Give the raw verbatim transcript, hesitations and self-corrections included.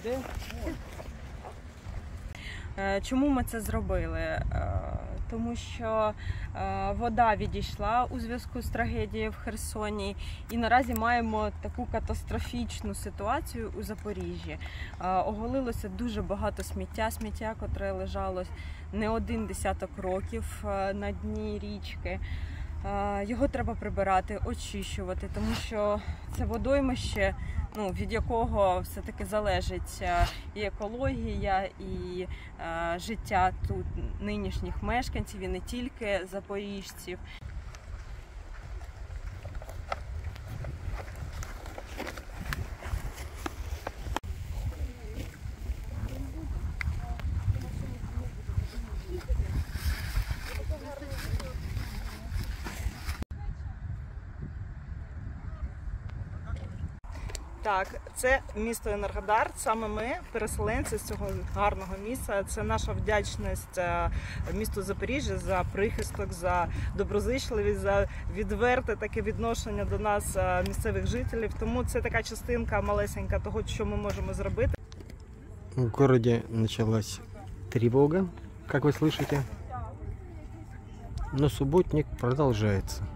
Де? Чому ми це зробили? Тому що вода відійшла у зв'язку з трагедією в Херсоні, і наразі маємо таку катастрофічну ситуацію у Запоріжжі. Оголилося дуже багато сміття, сміття, котре лежало не один десяток років на дні річки. Його треба прибирати, очищувати, тому що це водоймище, ну, від якого все-таки залежить і екологія, і е, життя тут нинішніх мешканців, і не тільки запоріжців. Так, це місто Енергодар, саме ми, переселенці з цього гарного місця. Це наша вдячність місту Запоріжжя за прихисток, за доброзичливість, за відверте таке відношення до нас, місцевих жителів. Тому це така частинка малесенька того, що ми можемо зробити. В городе началась тревога, как вы слышите, но субботник продолжается.